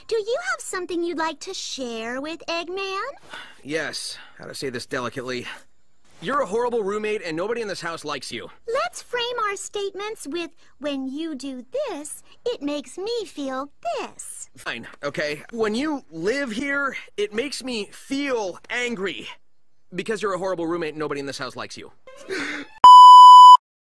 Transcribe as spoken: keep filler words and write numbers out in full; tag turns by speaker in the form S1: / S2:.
S1: do you have something you'd like to share with Eggman?
S2: Yes, how to say this delicately. You're a horrible roommate and nobody in this house likes you.
S1: Let's frame our statements with, when you do this, it makes me feel this.
S2: Fine, okay. When you live here, it makes me feel angry. Because you're a horrible roommate and nobody in this house likes you.